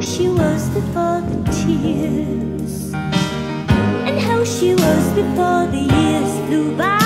she was before the tears, and how she was before the years flew by.